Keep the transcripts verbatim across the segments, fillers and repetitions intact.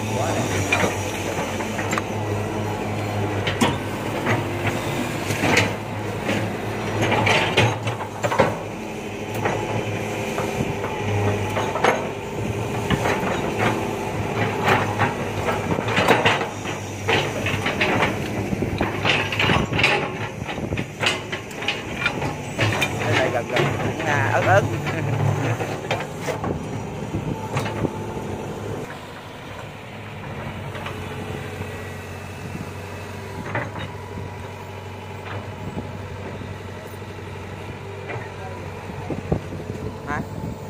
quá đẹp. Gần gần cũng ớt ớt. Hả?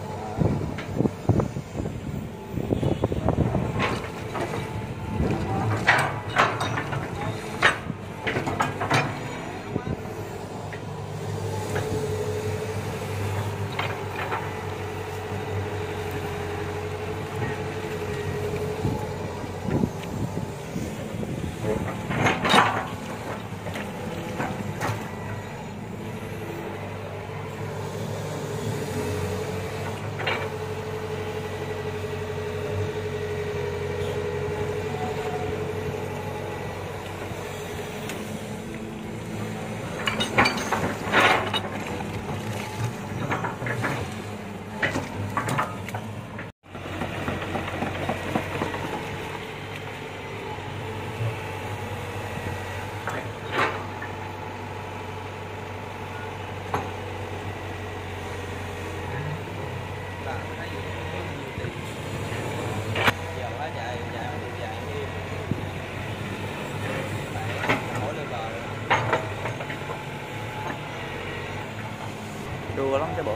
Đua lắm cái bộ.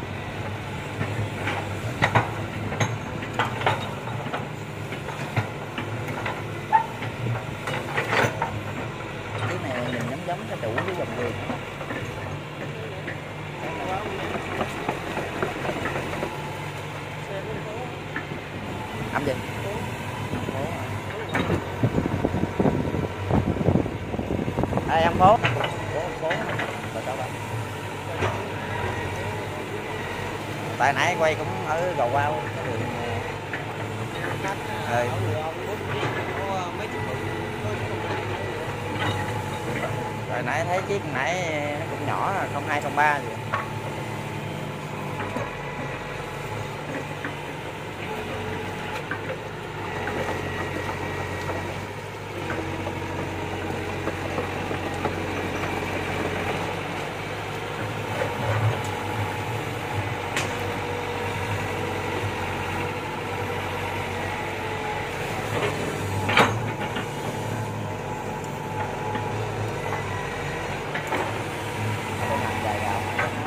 Cái này nhìn giống giống cái chủ cái dòng vườn. Âm gì? Đây em phố. Phố phố. Rồi đâu bạn? Tại nãy quay cũng ở Gò Quao cái đường ừ. Rồi nãy thấy chiếc nãy nó cũng nhỏ, không hai không ba gì. Dài gào.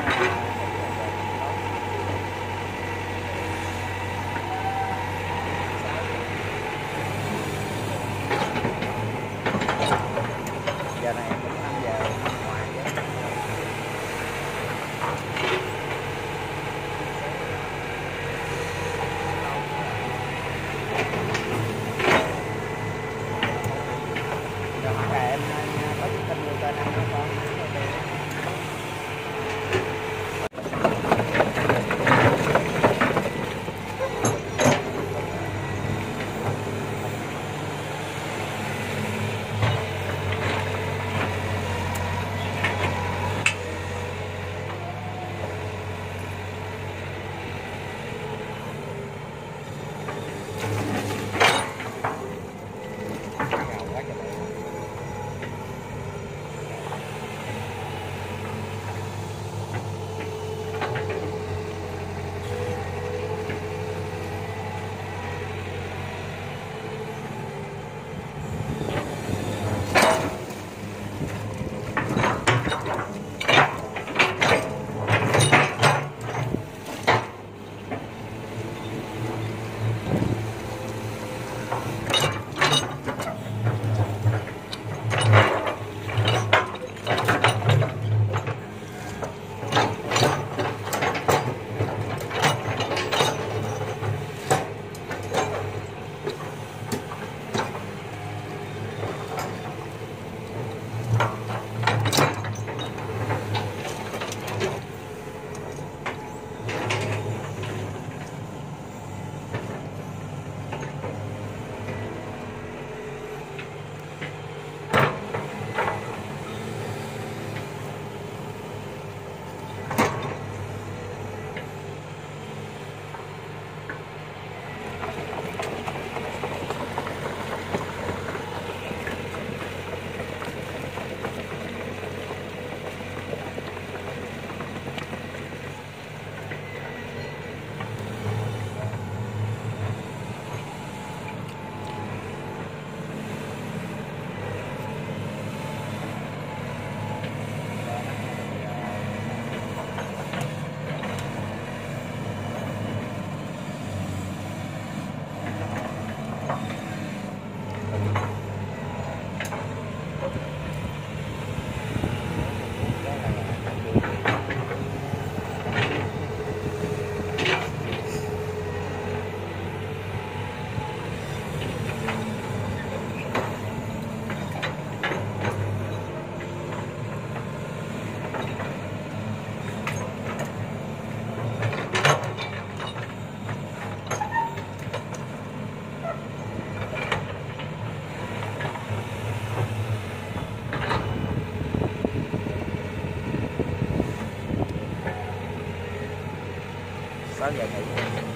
sáu giờ nghỉ.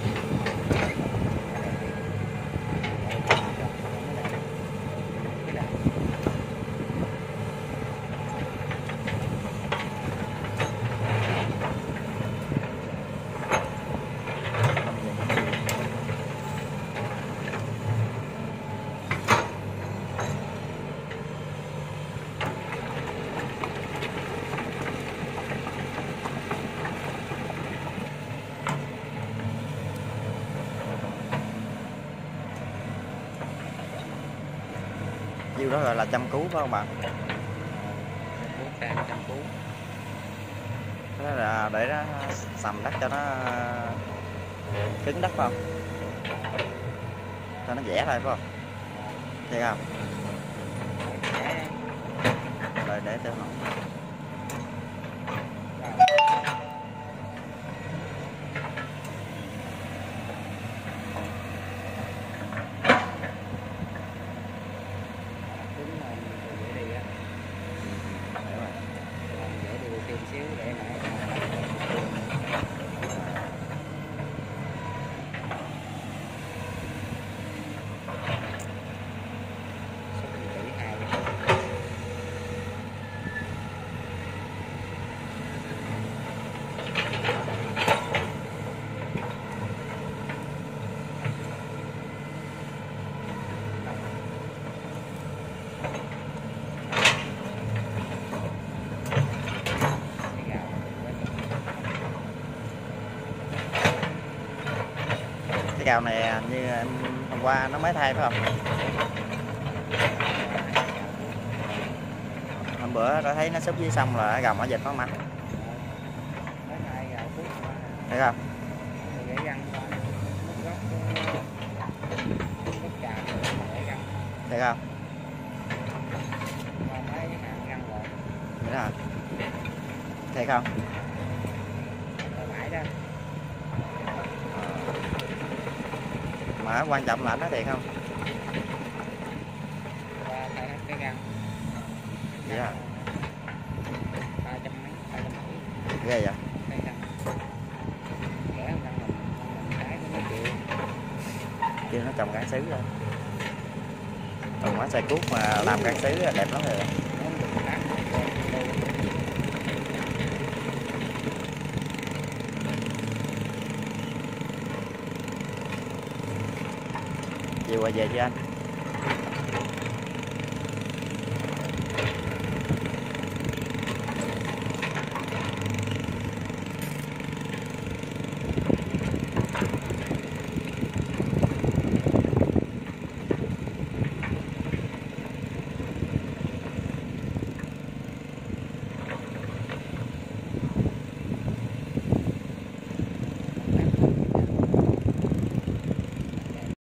Nhiêu đó gọi là chăm cứu phải không bạn? Chăm cứu. Đó là để nó sầm đất cho nó cứng đất phải không? Cho nó dẻ thôi phải không? Thấy không? Rồi để tôi hỏi. Xíu để lại Cái gào này như em hôm qua nó mới thay phải không? Hôm bữa đã thấy nó xúc dưới xong là gầm ở dịch nó mặt. Thấy không? Thấy không? Thấy không? Thấy không? Mà quan trọng là nó thiệt không? Cái găng. Vậy à? ba trăm mấy, ba trăm mấy. Ghê vậy? Cái găng. Rẻ hơn găng mình, cái của nó chịu. Kêu nó trồng gãn sứ lên. Còn má xay cuốc mà làm gãn sứ đẹp lắm rồi. Chiều qua về chưa anh?